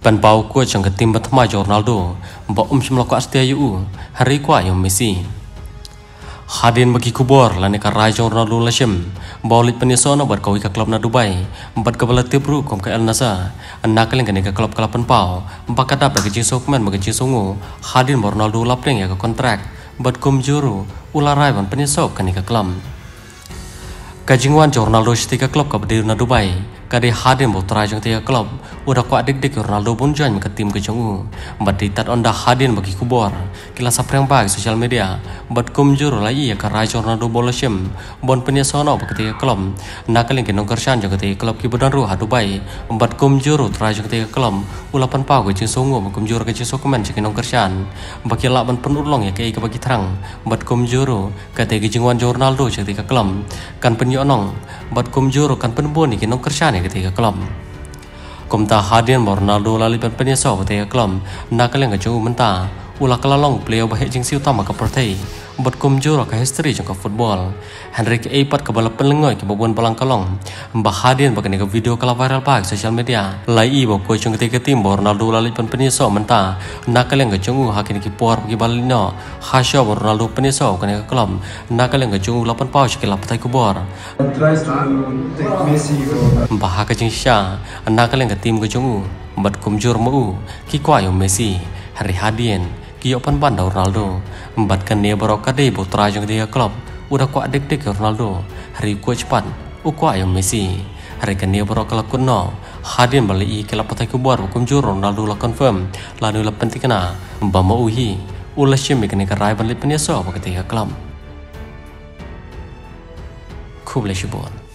Pan pau ko chang ka tim bathma Ronaldo ba chimlo ko astia yu hari kwa yo Messi hadin bagi kubor lane ka rajo Ronaldo lashim baulit penisono bar kawi ka klub na Dubai empat ka bala tibru kom ka El Nassr nakaleng ka klub pan pau bakata ba gijing sokman ba gijing songo hadin Ronaldo lapeng ya ka kontrak bat kum juru ularai ban penisok kan ka klub kajingwan Ronaldo setika klub ka berdiri na Dubai kade hadin bo trajang tiga klub udah ko adik-dik Ronaldo pun join ke tim ke jongu bat ditat onda hadin bagi kubor kila saprang bag sosial media bat kumjur lai ya ka rajo Ronaldo boloshim bon penyesono ba ketika klub nakaling ke nongkersan jo ketika klub ki bedan ruha Dubai bat kumjur trajang tiga klub ulapan pau ke songo ba kumjur ke sokomen ke nongkersan baki laban penulong ya ke bagi terang bat kumjur ketika jingwan Ronaldo ketika klub kan penyonong bat kumjur kan penboni ke nongkersan ketika klub komta hadin Ronaldo lali penyeso ketika klub nakaleng ke jongu menta ulah kelalong player bahik jing si utama ke pertai bat kumjur ke history jong ke football Henrik Eipat ke balap penlengoy ke babon balang kalong mbah hadin bakane ke video kala viral bag sosial media lai bo ko jong ketika tim Ronaldo lali penyeso menta nakaleng ke jongu hakin ki por bagi balino hasya Ronaldo penyeso ke klub nakaleng ke jongu 8 pau ke lapai kubor tries to take Messi for mbah ka jing sha nakaleng ke tim ke jongu bat kumjur mau ki kwayo Messi hari hadin ki open bandau Ronaldo embat kan dia barokade bo trajang dia klub udah ko adik-dik Ronaldo hari ko cepat ukwa yang Messi hari kan dia barokala kunno hadin bali ke lapai kubor kumjur Ronaldo la confirm lanu la pentikna ba mau hi ulashim ke ka rai bali penyeso ba ketika klub kuble shibon